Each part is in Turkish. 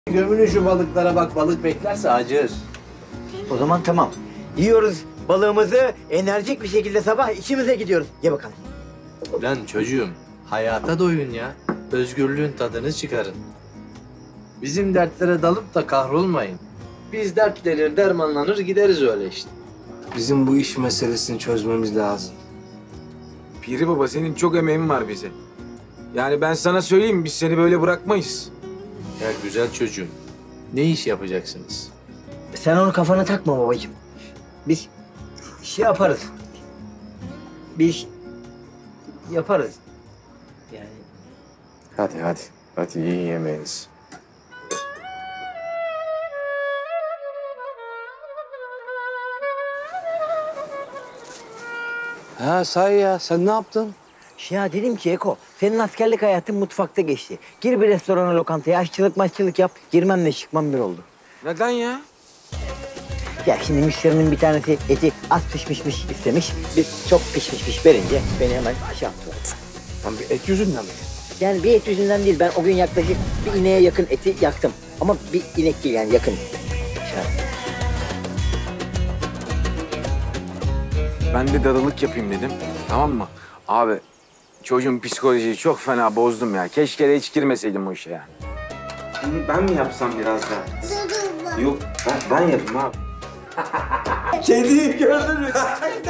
Gömülü şu balıklara bak, balık beklerse acır. O zaman tamam. Yiyoruz balığımızı, enerjik bir şekilde sabah işimize gidiyoruz. Ye bakalım. Lan çocuğum, hayata doyun ya. Özgürlüğün tadını çıkarın. Bizim dertlere dalıp da kahrolmayın. Biz dertlenir, dermanlanır gideriz öyle işte. Bizim bu iş meselesini çözmemiz lazım. Piri baba senin çok emeğin var bize. Yani ben sana söyleyeyim biz seni böyle bırakmayız. Ya güzel çocuğum, ne iş yapacaksınız? Sen onu kafana takma babacığım. Biz şey yaparız. Bir yaparız. Yani Hadi yiyin yemeğinizi. Ha sahi ya, sen ne yaptın? ya dedim ki Eko, senin askerlik hayatın mutfakta geçti. Gir bir restorana, lokantaya, aşçılık yap. Girmemle çıkmam bir oldu. Neden ya? Ya şimdi müşterinin bir tanesi eti az pişmiş istemiş. Biz çok pişmiş verince beni hemen şey yaptılar. Lan bir et yüzünden mi? Yani bir et yüzünden değil, ben o gün yaklaşık bir ineğe yakın eti yaktım. Ama bir inek değil yani, yakın. Ben de dadılık yapayım dedim. Tamam mı? Abi çocuğun psikolojiyi çok fena bozdum ya. Keşke de hiç girmeseydim o işe yani. Ben mi yapsam biraz daha? Yok ben yapayım abi. Kediyi gördün mü?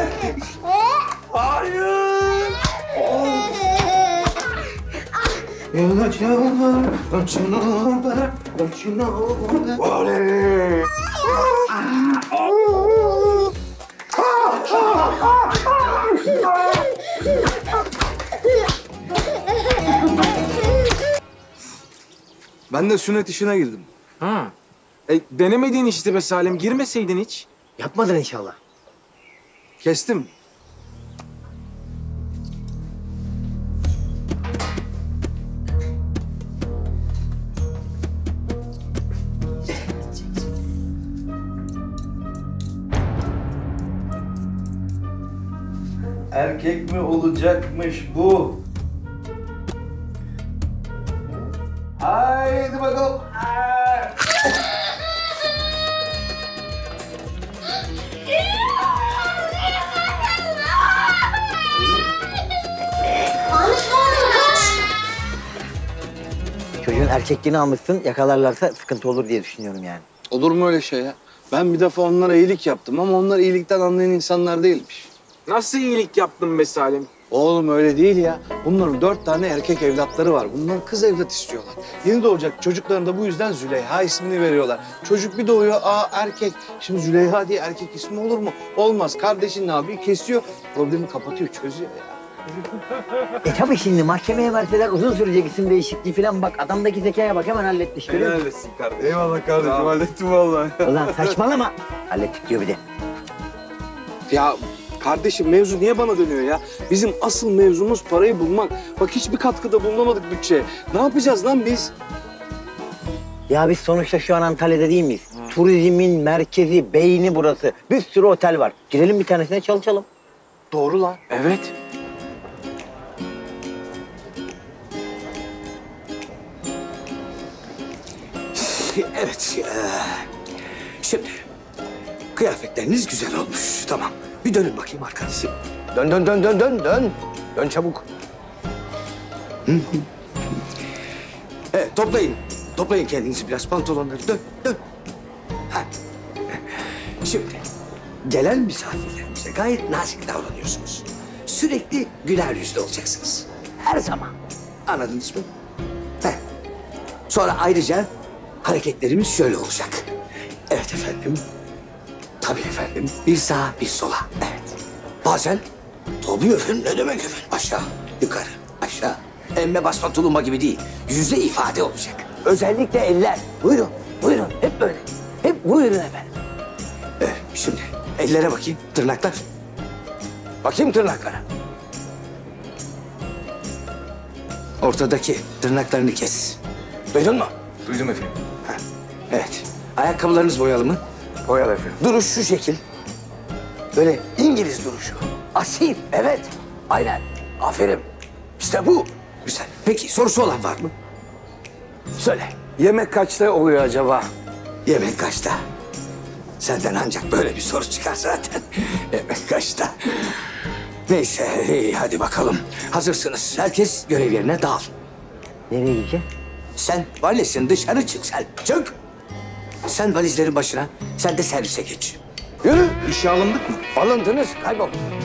Ben de sünnet işine girdim. Ha. Denemediğin işte be Salim. Girmeseydin hiç. Yapmadın inşallah. Kestim. Erkek mi olacakmış bu? Haydi bakalım. Çocuğun erkekliğini almışsın, yakalarlarsa sıkıntı olur diye düşünüyorum yani. Olur mu öyle şey ya? Ben bir defa onlara iyilik yaptım ama onlar iyilikten anlayan insanlar değilmiş. Nasıl iyilik yaptın be Salim? Oğlum öyle değil ya. Bunların 4 tane erkek evlatları var. Bunlar kız evlat istiyorlar. Yeni doğacak çocuklarına da bu yüzden Züleyha ismini veriyorlar. Çocuk bir doğuyor, erkek. Şimdi Züleyha diye erkek ismi olur mu? Olmaz. Kardeşin ne yapıyor? Kesiyor. Problemi kapatıyor, çözüyor ya. Tabii şimdi mahkemeye verseler uzun sürecek isim değişikliği falan, bak adamdaki zekaya bak, hemen halletmiş. Görüyor musun? Helal kardeşim. Eyvallah kardeşim, hallettim vallahi. Ulan saçmalama. Hallettik diyor bir de. Ya kardeşim mevzu niye bana dönüyor ya? Bizim asıl mevzumuz parayı bulmak. Bak hiçbir katkıda bulunamadık bütçeye. Ne yapacağız lan biz? Ya biz sonuçta şu an Antalya'da değil miyiz? Turizmin merkezi, beyni burası. Bir sürü otel var. Girelim bir tanesine, çalışalım. Doğru lan. Evet. Evet. Şimdi kıyafetleriniz güzel olmuş. Tamam. Bir dönün bakayım arkanızı. Dön. Dön çabuk. Evet, toplayın. Toplayın kendinizi biraz, pantolonları. Dön. Ha. Şimdi gelen misafirlerimize gayet nazik davranıyorsunuz. Sürekli güler yüzlü olacaksınız. Her zaman. Anladınız mı? Heh. Sonra ayrıca hareketlerimiz şöyle olacak. Evet efendim. Tabii efendim. Bir sağa, bir sola. Evet. Bazen tabii efendim, ne demek efendim? Aşağı, yukarı, aşağı. Emme basma tulumba gibi değil. Yüzde ifade olacak. Özellikle eller. Buyurun. Hep böyle. Hep buyurun efendim. Şimdi ellere bakayım. Tırnaklar. Bakayım tırnaklara. Ortadaki tırnaklarını kes. Duydun mu? Duydum efendim. Evet. Ayakkabılarınız boyalı mı? Boyalı efendim. Duruş şu şekil. Böyle İngiliz duruşu. Asil. Evet. Aynen. Aferin. İşte bu. Güzel. Peki sorusu olan var mı? Söyle. Yemek kaçta oluyor acaba? Yemek kaçta? Senden ancak böyle bir soru çıkar zaten. Yemek kaçta? Neyse, iyi, hadi bakalım. Hazırsınız. Herkes görev yerine dağıl. Nereye gideceğiz? Sen valisin, dışarı çık sen. Çık. Sen valizlerin başına, sen de servise geç. Yürü. İşe alındık mı? Alındınız, kaybol.